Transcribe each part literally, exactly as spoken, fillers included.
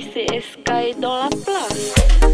c'est S K dans la place.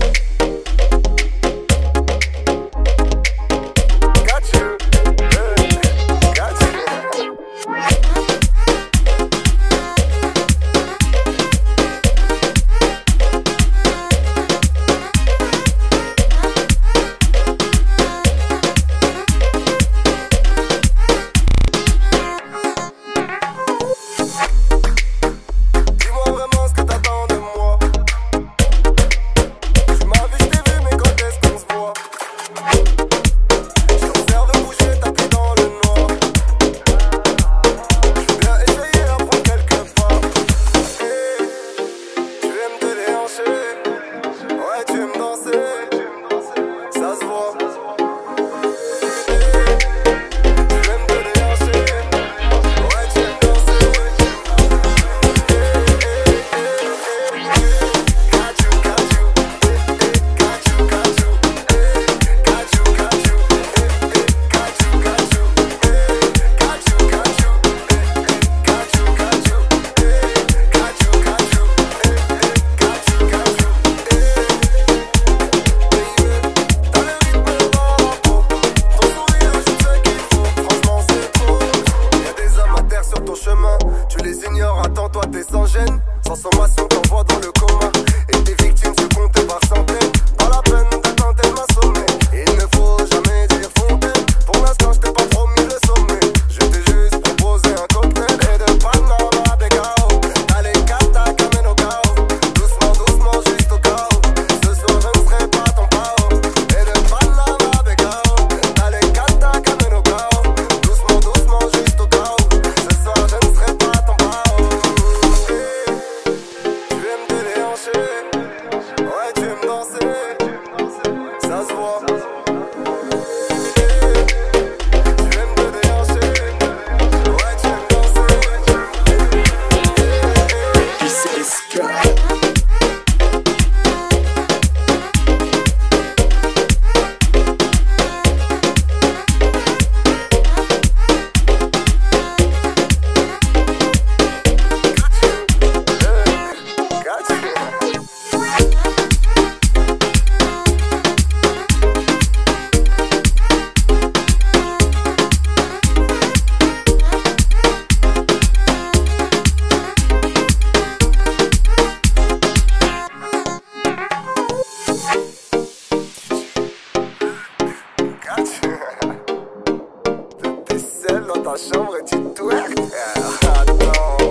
Tu les ignores, attends-toi, t'es sans gêne. Sans sommation, t'envoies dans le coma. Et tes victimes se comptent par centaines. Pas la peine d'attendre, elle m'a sommé. Il ne faut jamais dire fontaine. Pour l'instant, je t'ai pas promis le sommet. Je t'ai juste proposé un cocktail. Et de Panama, Becao. Allez, cata, cameno cao. Doucement, doucement, juste au chaos. Ce soir, je ne serai pas ton pao. Et de Panama, Becao. Allez, cata, cameno cao. Doucement, doucement, juste au chaos. Ce soir, je ne serai pas ton pao. Tu aimes te déhancher. Ouais, tu aimes danser. Ça se voit. Tu aimes te déhancher. Ouais, tu aimes danser. C'est S K. T'es seul dans ta chambre et tu twerk. Attends.